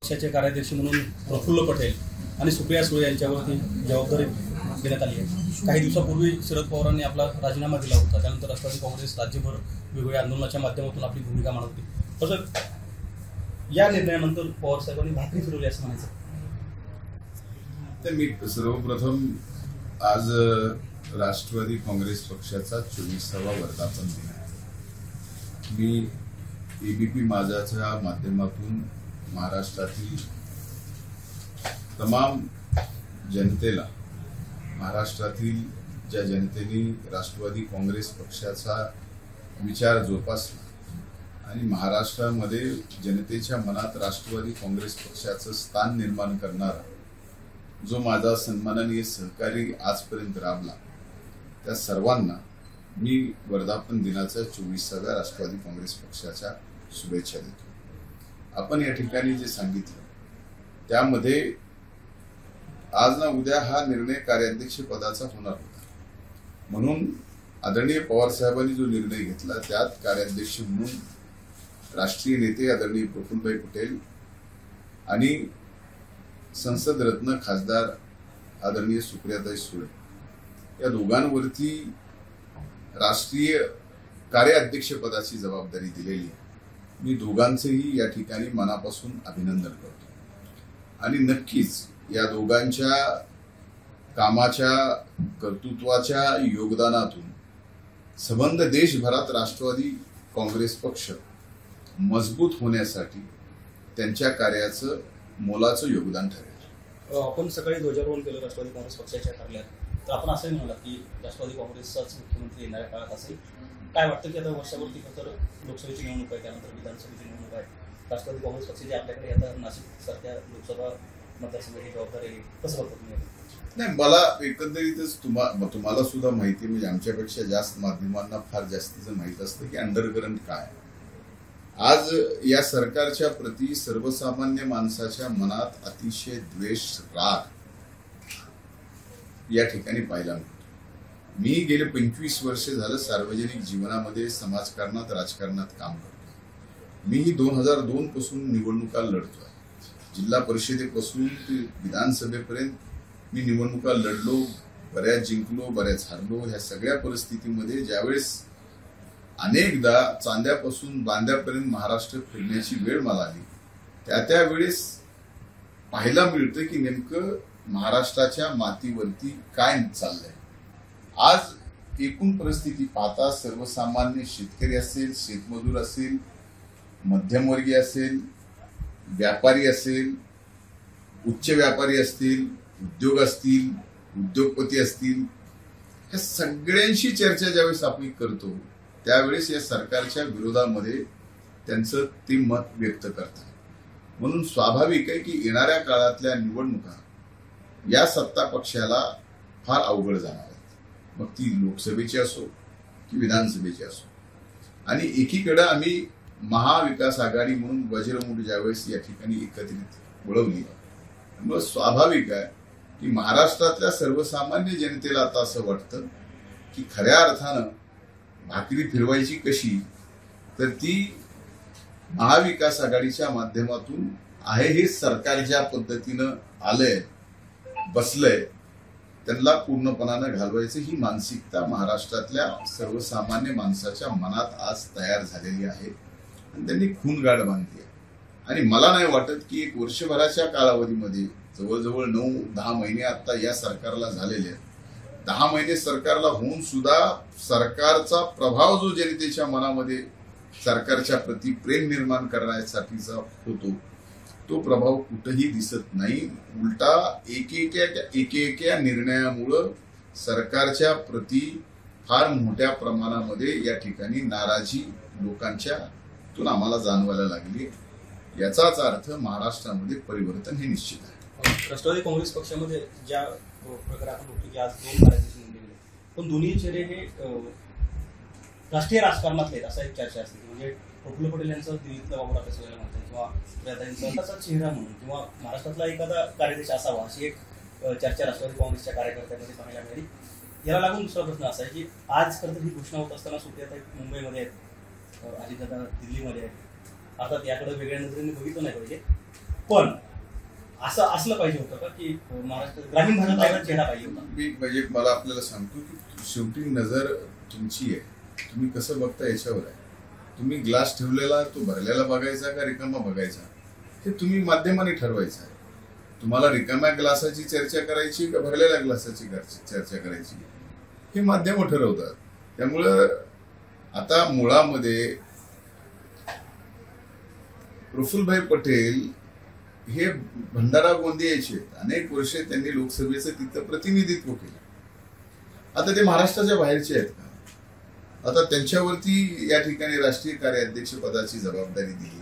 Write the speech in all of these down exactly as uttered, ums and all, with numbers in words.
पक्षाचे कार्याध्यक्ष म्हणून प्रफुल्ल पटेल आणि सुप्रिया सुळे यांच्यावरती जबाबदारी देण्यात आली आहे। काही दिवसापूर्वी शरद पवारांनी आपला राजीनामा दिला होता, त्यानंतर राष्ट्रवादी काँग्रेस राज्यभर वेगवेगळ्या आंदोलनाच्या माध्यमातून आपली भूमिका मांडत होती। तसं या निर्णयानंतर पवार साहेबांनी भाकरी फिरवली असं म्हणायचं। तर मी सर्वप्रथम आज राष्ट्रवादी काँग्रेस पक्षाचा चोवीसावा वर्धापन दिन आहे। मी एबीपी माझाच्या माध्यमातून महाराष्ट्रातील तमाम जनतेला, महाराष्ट्रातील ज्या जनतेने राष्ट्रवादी काँग्रेस पक्षाचा विचार जोपासला आणि महाराष्ट्रामध्ये जनतेच्या मनात राष्ट्रवादी काँग्रेस पक्षाचं स्थान निर्माण करणारा जो माझा सन्माननीय सहकारी आजपर्यंत राबला, त्या सर्वांना मी वर्धापन दिनाच्या चोवीसाव्या राष्ट्रवादी काँग्रेस पक्षाच्या शुभेच्छा देतो। आपण या ठिकाणी जे सांगितलं त्यामध्ये आज ना उद्या हा निर्णय कार्याध्यक्ष पदाचा होणार होता, म्हणून आदरणीय पवार साहेबांनी जो निर्णय घेतला त्यात कार्याध्यक्ष म्हणून राष्ट्रीय नेते आदरणीय प्रफुल्लभाई पटेल आणि संसद रत्न खासदार आदरणीय सुप्रियाताई सुळे या दोघांवरती राष्ट्रीय कार्याध्यक्ष पदाची जबाबदारी दिलेली आहे। मी दोघांचेही या ठिकाणी मनापासून अभिनंदन करतो आणि नक्कीच या दोघांच्या कामाच्या कर्तृत्वाच्या योगदानातून संबंध देशभरात राष्ट्रवादी काँग्रेस पक्ष मजबूत होण्यासाठी त्यांच्या कार्याचं मोलाचं योगदान ठरेल। आपण सकाळी ध्वजारोहण केलं राष्ट्रवादी काँग्रेस पक्षाच्या कार्यालयात, तर आपण असंही म्हणाला की राष्ट्रवादी काँग्रेसचाच मुख्यमंत्री येणाऱ्या काळात असेल। काय वाटतं की आता वर्षावरती तर लोकसभेची निवडणूक आहे, त्यानंतर विधानसभेची निवडणूक आहे, राष्ट्रवादी काँग्रेस पक्षाची आपल्याकडे आता नाशिक सारख्या लोकसभा मतदारसंघाची जबाबदारी आहे, कसं बघतो तुम्ही? नाही, मला एकंदरीतच तुम्हा तुम्हाला सुद्धा माहिती, म्हणजे आमच्यापेक्षा जास्त माध्यमांना फार जास्तीचं माहीत असतं की अंडरकरंट काय। आज या सरकारच्या प्रती सर्वसामान्य माणसाच्या मनात अतिशय द्वेष, राग या ठिकाणी पाहायला मिळतो। मी गेले पंचवीस वर्ष झालं सार्वजनिक जीवनामध्ये, समाजकारणात, राजकारणात काम करतो। मीही दोन हजार दोन पासून निवडणुका लढतोय, जिल्हा परिषदेपासून ते विधानसभेपर्यंत मी निवडणुका लढलो, बऱ्याच जिंकलो, बऱ्याच हारलो। ह्या सगळ्या परिस्थितीमध्ये ज्यावेळेस अनेकदा चांद्यापासून बांद्यापर्यंत महाराष्ट्र फिरण्याची वेळ मला आली, त्या त्यावेळेस पाहायला मिळतं की नेमकं महाराष्ट्राच्या मातीवरती काय चाललंय। आज एकूण परिस्थिती पाहता सर्वसामान्य शेतकरी असेल, शेतमजूर असेल, मध्यमवर्गीय असेल, व्यापारी असेल, उच्च व्यापारी असतील, उद्योग असतील, उद्योगपती असतील, ह्या सगळ्यांशी चर्चा ज्यावेळेस आपण करतो त्यावेळेस या सरकारच्या विरोधामध्ये त्यांचं ते मत व्यक्त करतात। म्हणून स्वाभाविक आहे की येणाऱ्या काळातल्या निवडणुका या सत्ता पक्षाला फार अवघड जाणार आहेत, मग ती लोकसभेची असो की विधानसभेची असो। आणि एकीकडे आम्ही महाविकास आघाडी म्हणून वज्रमुठ ज्यावेळेस या ठिकाणी एकत्रित वळवली, मग स्वाभाविक आहे की महाराष्ट्रातल्या सर्वसामान्य जनतेला आता असं वाटतं की खऱ्या अर्थानं भाकरी फिरवायची कशी, तर ती महाविकास आघाडीच्या माध्यमातून आहे। हे सरकार ज्या पद्धतीनं आलंय, बसलंय, त्यांना पूर्णपणानं घालवायचं ही मानसिकता महाराष्ट्रातल्या सर्वसामान्य माणसाच्या मनात आज तयार झालेली आहे आणि त्यांनी खून गाठ बांधली आहे। आणि मला नाही वाटत की एक वर्षभराच्या कालावधीमध्ये जवळजवळ नऊ दहा महिने आता या सरकारला झालेले आहेत, दहा महिने सरकारला होऊन सुद्धा सरकारचा प्रभाव जो जनतेच्या मनामध्ये सरकारच्या प्रती प्रेम निर्माण करण्यासाठीचा होतो तो प्रभाव कुठेही दिसत नाही। उलटा एकेका एकेका निर्णयामुळं सरकारच्या प्रती फार मोठ्या प्रमाणामध्ये या ठिकाणी नाराजी लोकांच्या तून आम्हाला जाणवायला लागली। याचाच अर्थ महाराष्ट्रामध्ये परिवर्तन हे निश्चित आहे। राष्ट्रवादी काँग्रेस पक्षामध्ये ज्या प्रकारे आपण बघतो की आज दोन कार्याध्यक्ष नेमले गेले, पण दोन्ही चेहरे हे राष्ट्रीय राजकारणातले असं एक चर्चा असते, म्हणजे प्रफुल्ल पटेल यांचं दिल्लीतला वापर आपल्या सगळ्याला म्हणतात, किंवा सुप्रियाताईंचा तसा चेहरा म्हणून, किंवा महाराष्ट्रातला एखादा कार्याध्यक्ष असावा अशी एक चर्चा राष्ट्रवादी काँग्रेसच्या कार्यकर्त्यांमध्ये पाहायला मिळाली। याला लागून दुसरा प्रश्न असा आहे की आज खरं तर ही घोषणा होत असताना सुप्रियाताई मुंबईमध्ये आहेत, अजितदादा दिल्लीमध्ये आहेत, अर्थात याकडे वेगळ्या नजरेने बघितलं नाही पाहिजे, पण असं असलं पाहिजे होतं का की महाराष्ट्र ग्रामीण भागात वेगळा चेहरा पाहिजे होता? मी म्हणजे मला आपल्याला सांगतो की शेवटी नजर तुमची आहे, तुम्ही कसं बघता याच्यावर आहे. तुम्ही ग्लास ठेवलेला तो भरलेला बघायचा का रिकामा बघायचा हे तुम्ही माध्यमाने ठरवायचं आहे. तुम्हाला रिकाम्या ग्लासाची चर्चा करायची का भरलेल्या ग्लासाची चर्चा करायची हे माध्यम ठरवतात. त्यामुळं आता मुळामध्ये प्रफुल्लभाई पटेल हे भंडारा गोंदियाचे अनेक वर्षे त्यांनी लोकसभेचं तिथं प्रतिनिधित्व केलं. आता ते महाराष्ट्राच्या बाहेरचे आहेत का? आता त्यांच्यावरती या ठिकाणी राष्ट्रीय कार्याध्यक्ष पदाची जबाबदारी दिली आहे.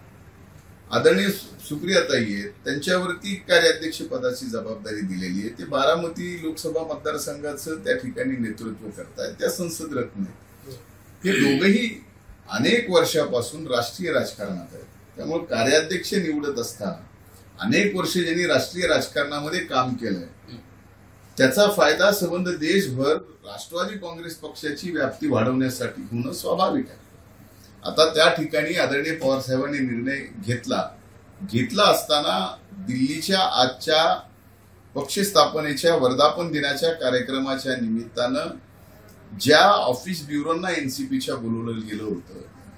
आदरणीय सुप्रियाताई आहेत, त्यांच्यावरती कार्याध्यक्ष पदाची जबाबदारी दिलेली आहे. ते बारामती लोकसभा मतदारसंघाचं त्या ठिकाणी नेतृत्व करतायत, त्या संसद रत्न आहेत. हे दोघंही अनेक वर्षापासून राष्ट्रीय राजकारणात आहेत. त्यामुळे कार्याध्यक्ष निवडत असताना अनेक वर्षे ज्यांनी राष्ट्रीय राजकारणामध्ये काम केलंय त्याचा फायदा संबंध देशभर राष्ट्रवादी काँग्रेस पक्षाची व्याप्ती वाढवण्यासाठी होणं स्वाभाविक आहे. आता त्या ठिकाणी आदरणीय पवार साहेबांनी निर्णय घेतला घेतला असताना दिल्लीच्या आजच्या पक्ष स्थापनेच्या वर्धापन दिनाच्या कार्यक्रमाच्या निमित्तानं ज्या ऑफिस ब्युरोंना एनसीपीच्या बोलवलं गेलं होतं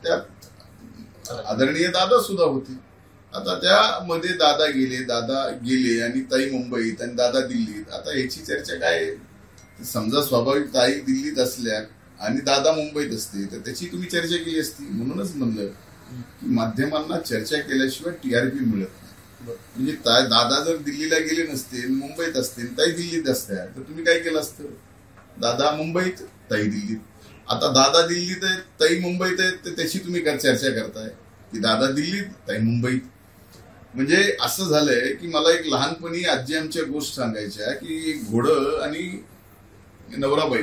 त्यात आदरणीय दादा सुद्धा होते. आता त्यामध्ये दादा गेले दादा गेले आणि ताई मुंबईत आणि दादा दिल्लीत. आता याची चर्चा काय? समजा स्वाभाविक ताई दिल्लीत असल्या आणि दादा मुंबईत असते तर त्याची तुम्ही चर्चा केली असती. म्हणूनच म्हणलं की माध्यमांना चर्चा केल्याशिवाय टीआरपी मिळत नाही. म्हणजे दादा जर दिल्लीला गेले नसते मुंबईत असते ताई दिल्लीत असत्या तर तुम्ही काय केलं असतं? दादा मुंबईत ताई दिल्लीत. आता दादा दिल्लीत आहेत ताई मुंबईत आहेत तर त्याची तुम्ही काय चर्चा करताय की दादा दिल्लीत ताई मुंबईत? म्हणजे असं झालंय की मला एक लहानपणी आजी आमच्या गोष्ट सांगायच्या की घोडं आणि नवराबाई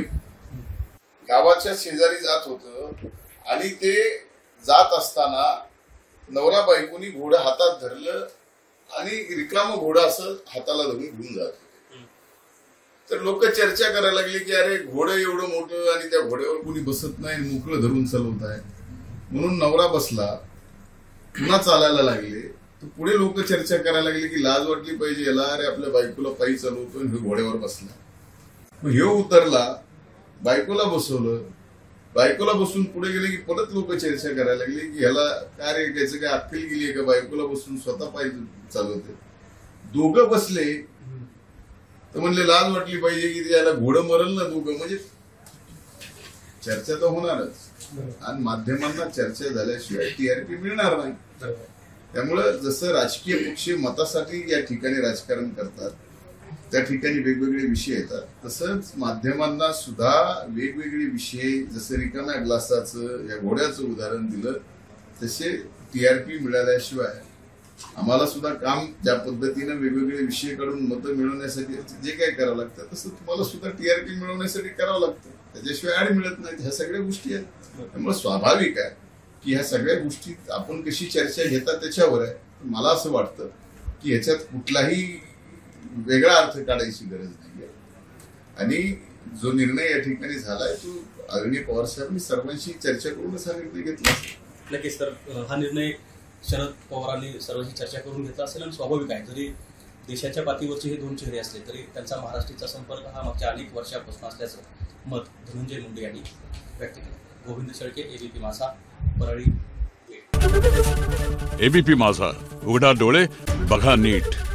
गावाच्या शेजारी जात होतं आणि ते जात असताना नवरा बायकोनी घोडं हातात धरलं आणि रिकामं घोडं असं हाताला धरून घेऊन जात होते. तर लोक चर्चा करायला लागली की अरे घोडं एवढं मोठं आणि त्या घोड्यावर कोणी बसत नाही आणि मोकळं धरून चालवत आहे. म्हणून नवरा बसला पुन्हा चालायला लागले तर पुढे लोक चर्चा करायला लागली की लाज वाटली पाहिजे याला, अरे आपल्या बायकोला पायी चालवतो आणि घोड्यावर बसला. मग ह्यो उतरला, बायकोला बसवलं, बायकोला बसून पुढे गेले की परत लोक चर्चा करायला लागली की ह्याला काय रे त्याचं काय अक्कल गेली का बायकोला बसून स्वतः पायी चालवते. दोघं बसले तर म्हणले लाज वाटली पाहिजे की त्याला घोडं मरल ना दोघं. म्हणजे चर्चा तर होणारच आणि माध्यमांना चर्चा झाल्याशिवाय टीआरपी मिळणार नाही. त्यामुळं जसं राजकीय पक्ष मतासाठी या ठिकाणी राजकारण करतात त्या ठिकाणी वेगवेगळे विषय येतात तसंच माध्यमांना सुद्धा वेगवेगळे विषय जसं रिकाम्या ग्लासाचं या घोड्याचं उदाहरण दिलं तसे टीआरपी मिळाल्याशिवाय आम्हाला सुद्धा काम ज्या पद्धतीनं वेगवेगळे विषय काढून मतं मिळवण्यासाठी जे काय करावं लागतं तसं तुम्हाला सुद्धा टीआरपी मिळवण्यासाठी करावं लागतं. त्याच्याशिवाय ऍड मिळत नाहीत. ह्या सगळ्या गोष्टी आहेत. त्यामुळे स्वाभाविक आहे की ह्या सगळ्या गोष्टी आपण कशी चर्चा घेतात त्याच्यावर आहे. मला असं वाटतं की ह्याच्यात कुठलाही वेगळा अर्थ काढायची गरज नाहीये आणि जो निर्णय या ठिकाणी झालाय तो आदरणीय पवार साहेबांनी सर्वांशी चर्चा करूनच हा निर्णय घेतला. नक्कीच तर हा निर्णय शरद पवारांनी सर्वांशी चर्चा करून घेतला असेल आणि स्वाभाविक आहे. जरी देशाच्या पातळीवरचे हे दोन चेहरे असले तरी त्यांचा महाराष्ट्राचा संपर्क हा मागच्या अनेक वर्षापासून असल्याचं मत धनंजय मुंडे यांनी व्यक्त केलं. गोविंद शेळके, एबीपी माझा, परळी. एबीपी माझा, उघडा डोळे बघा नीट.